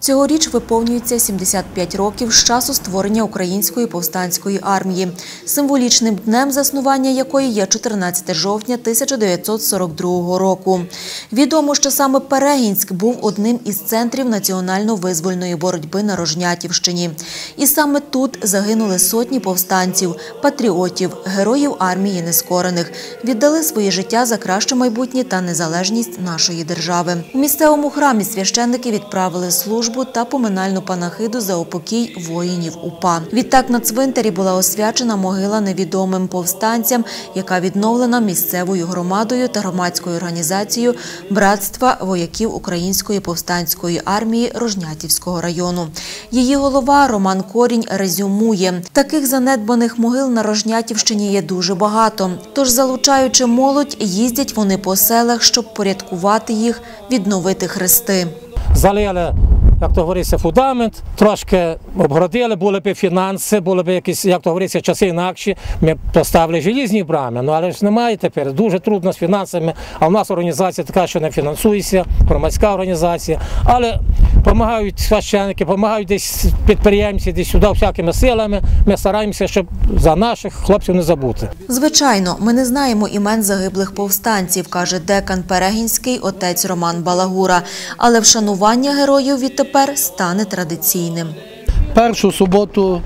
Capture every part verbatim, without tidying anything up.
Цьогоріч виповнюється сімдесят п'ять років з часу створення Української повстанської армії, символічним днем заснування якої є чотирнадцяте жовтня тисяча дев'ятсот сорок другого року. Відомо, що саме Перегінськ був одним із центрів національно-визвольної боротьби на Рожнятівщині. І саме тут загинули сотні повстанців, патріотів, героїв армії нескорених, віддали своє життя за краще майбутнє та незалежність нашої держави. У місцевому храмі священники відправили службу та поминальну панахиду за упокій воїнів УПА. Відтак на цвинтарі була освячена могила невідомим повстанцям, яка відновлена місцевою громадою та громадською організацією «Братства вояків Української повстанської армії Рожнятівського району». Її голова Роман Корінь резюмує: таких занедбаних могил на Рожнятівщині є дуже багато. Тож, залучаючи молодь, їздять вони по селах, щоб порядкувати їх, відновити хрести. Залили, як то говориться, фундамент, трошки обгородили, були б фінанси, були б якісь, як то говориться, часи інакші, ми поставили желізні брами, ну але ж немає тепер, дуже трудно з фінансами, а в нас організація така, що не фінансується, громадська організація, але допомагають священники, допомагають десь підприємці, десь сюди всякими силами, ми стараємося, щоб за наших хлопців не забути. Звичайно, ми не знаємо імен загиблих повстанців, каже декан Перегінський отець Роман Балагура, але вшанування героїв відтепер стане традиційним. Першу суботу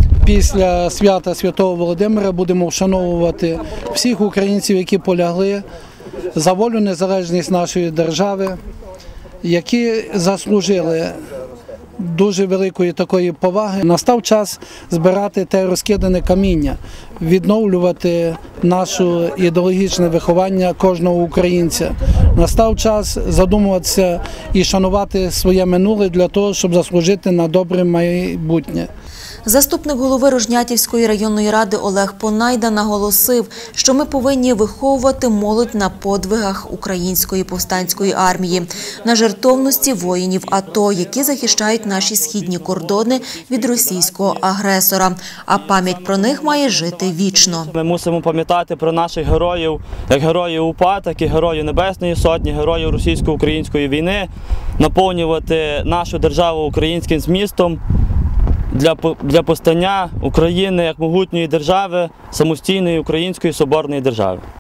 після свята Святого Володимира будемо вшановувати всіх українців, які полягли за волю, незалежність нашої держави, які заслужили дуже великої такої поваги. Настав час збирати те розкидане каміння, відновлювати наше ідеологічне виховання кожного українця. Настав час задумуватися і шанувати своє минуле для того, щоб заслужити на добре майбутнє. Заступник голови Рожнятівської районної ради Олег Понайда наголосив, що ми повинні виховувати молодь на подвигах Української повстанської армії, на жертовності воїнів АТО, які захищають наші східні кордони від російського агресора, а пам'ять про них має жити вічно. Ми мусимо пам'ятати про наших героїв, як героїв УПА, так і героїв Небесної Сотні, героїв російсько-української війни, наповнювати нашу державу українським змістом, Для, для постання України як могутньої держави, самостійної української соборної держави.